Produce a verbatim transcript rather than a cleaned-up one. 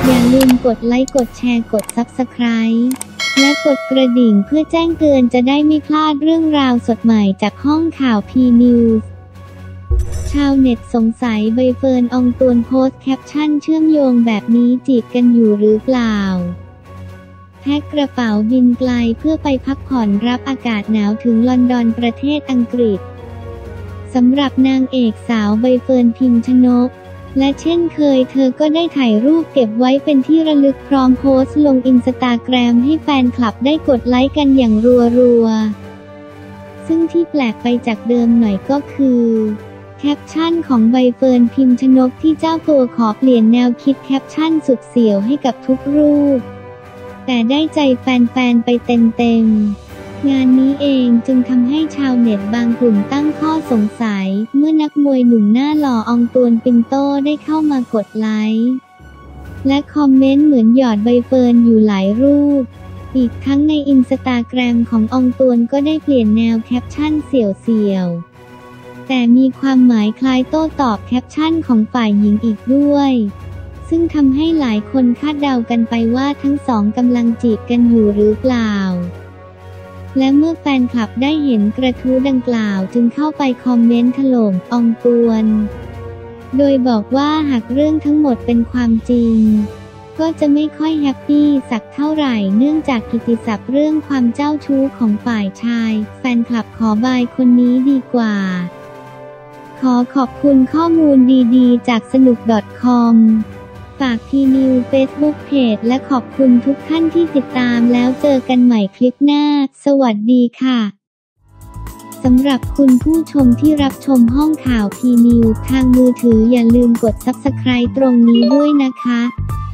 อย่าลืมกดไลค์กดแชร์กด ซับสไครบ์ และกดกระดิ่งเพื่อแจ้งเตือนจะได้ไม่พลาดเรื่องราวสดใหม่จากห้องข่าวพีนิวส์ชาวเน็ตสงสัยใบเฟิร์นอองตวนโพสต์แคปชั่นเชื่อมโยงแบบนี้จีบกันอยู่หรือเปล่าแพ็คกระเป๋าบินไกลเพื่อไปพักผ่อนรับอากาศหนาวถึงลอนดอนประเทศอังกฤษสำหรับนางเอกสาวใบเฟิร์นพิมชนกและเช่นเคยเธอก็ได้ถ่ายรูปเก็บไว้เป็นที่ระลึกพร้อมโพสต์ลงอินสตาแกรมให้แฟนคลับได้กดไลค์กันอย่างรัวๆซึ่งที่แปลกไปจากเดิมหน่อยก็คือแคปชั่นของใบเฟิร์นพิมชนกที่เจ้าตัวขอเปลี่ยนแนวคิดแคปชั่นสุดเสี่ยวให้กับทุกรูปแต่ได้ใจแฟนๆไปเต็มๆงานนี้เองจึงทำให้ชาวเน็ตบางกลุ่มตั้งข้อสงสัยเมื่อนักมวยหนุ่มหน้าหล่ออองตวนปินโตได้เข้ามากดไลค์และคอมเมนต์เหมือนหยอดใบเฟิร์นอยู่หลายรูปอีกทั้งในอินสตาแกรมของอองตวนก็ได้เปลี่ยนแนวแคปชั่นเสี่ยวๆแต่มีความหมายคล้ายโต้ตอบแคปชั่นของฝ่ายหญิงอีกด้วยซึ่งทำให้หลายคนคาดเดากันไปว่าทั้งสองกำลังจีบกันอยู่หรือเปล่าและเมื่อแฟนคลับได้เห็นกระทู้ดังกล่าวจึงเข้าไปคอมเมนต์ถล่มอองตวนโดยบอกว่าหากเรื่องทั้งหมดเป็นความจริงก็จะไม่ค่อยแฮปปี้สักเท่าไหร่เนื่องจากกิตติศัพท์เรื่องความเจ้าชู้ของฝ่ายชายแฟนคลับขอบายคนนี้ดีกว่าขอขอบคุณข้อมูลดีๆจากสนุก .คอม ฝากพีนิวเฟซบุ๊กเพจและขอบคุณทุกท่านที่ติดตามแล้วเจอกันใหม่คลิปหน้าสวัสดีค่ะสำหรับคุณผู้ชมที่รับชมห้องข่าวพีนิวทางมือถืออย่าลืมกด ซับสไครบ์ ตรงนี้ด้วยนะคะ